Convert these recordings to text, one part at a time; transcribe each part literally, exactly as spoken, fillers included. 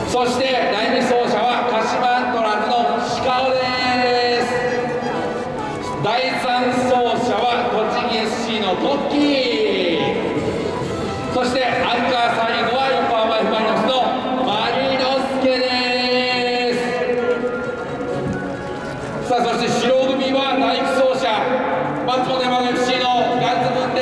そしてだいに走者は鹿島アントラーズの鹿尾です。だいさん走者は栃木 エスシー のトッキー。そしてアンカー最後は横浜 F ・マリノスのマリノスケです。さあ、そして白組はだいいち走者松本山雅 エフシー のガッツくんです。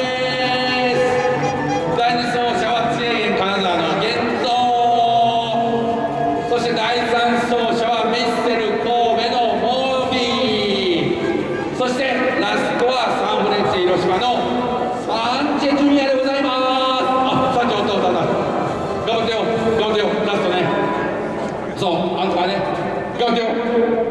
だいに走者は知恵金沢の源三。そしてだいさん走者はミッセル神戸のモービー。そしてラストはサンフレッチェ広島のサンチェジュニアでございます。あ、サンチェお父さんだ。頑張ってよ、頑張ってよ、ラストね。そう、アンカーね、頑張ってよ。